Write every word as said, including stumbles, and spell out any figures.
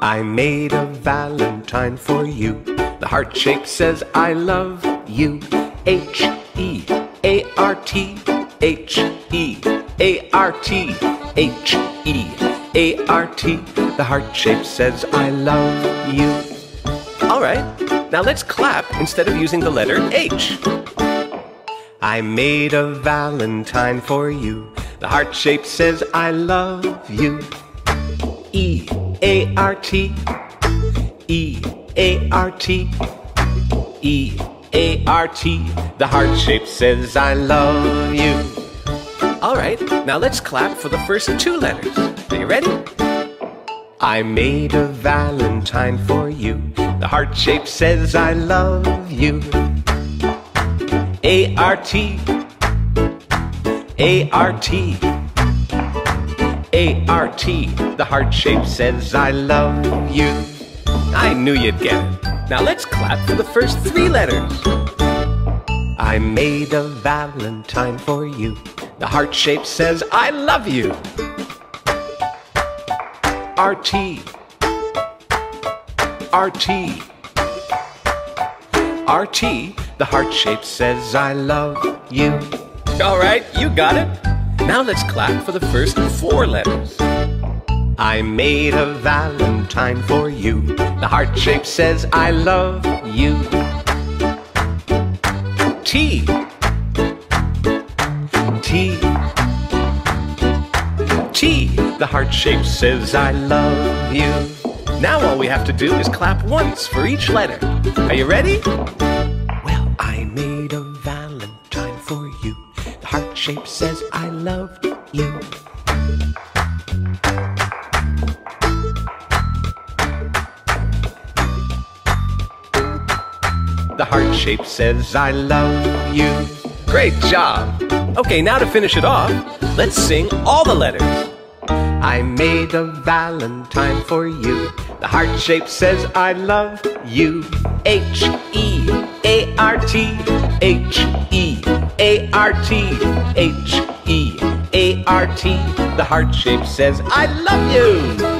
I made a valentine for you. The heart shape says I love you. H E A R T, H E A R T, H E A R T. The heart shape says I love you. All right, now let's clap instead of using the letter H. I made a valentine for you. The heart shape says I love you. E A R T, E A R T, E A R T. The heart shape says I love you. All right, now let's clap for the first two letters. Are you ready? I made a valentine for you. The heart shape says I love you. A R T, A R T, A R T. The heart shape says I love you. I knew you'd get it. Now let's clap for the first three letters. I made a valentine for you. The heart shape says I love you. R T, R T, R T. The heart shape says I love you. All right, you got it. Now let's clap for the first four letters. I made a valentine for you. The heart shape says I love you. T, T, T. The heart shape says I love you. Now all we have to do is clap once for each letter. Are you ready? Well, I made a valentine for you. The heart shape says I love you. The heart shape says I love you. Great job! Okay, now to finish it off, let's sing all the letters. I made a valentine for you. The heart shape says I love you. H E A R T, H E A R T, H E A R T. The heart shape says I love you.